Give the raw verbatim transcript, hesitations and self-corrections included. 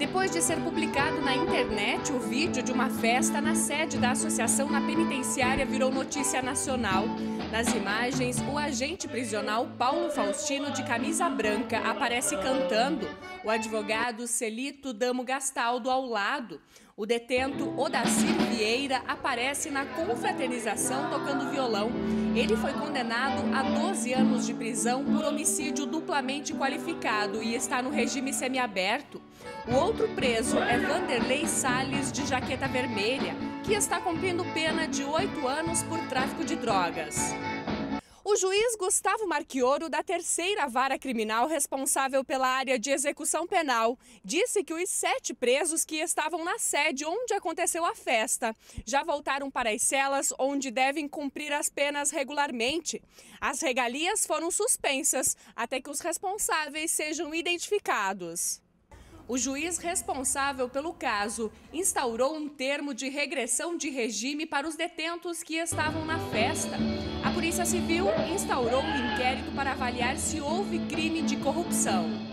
Depois de ser publicado na internet, o vídeo de uma festa na sede da associação na penitenciária virou notícia nacional. Nas imagens, o agente prisional Paulo Faustino, de camisa branca, aparece cantando. O advogado Celito Damo Gastaldo ao lado. O detento Odacir Vieira aparece na confraternização tocando violão. Ele foi condenado a doze anos de prisão por homicídio duplamente qualificado e está no regime semiaberto. O outro preso é Vanderlei Salles, de jaqueta vermelha, que está cumprindo pena de oito anos por tráfico de drogas. O juiz Gustavo Marchioro, da terceira vara criminal responsável pela área de execução penal, disse que os sete presos que estavam na sede onde aconteceu a festa já voltaram para as celas onde devem cumprir as penas regularmente. As regalias foram suspensas até que os responsáveis sejam identificados. O juiz responsável pelo caso instaurou um termo de regressão de regime para os detentos que estavam na festa. A Polícia Civil instaurou um inquérito para avaliar se houve crime de corrupção.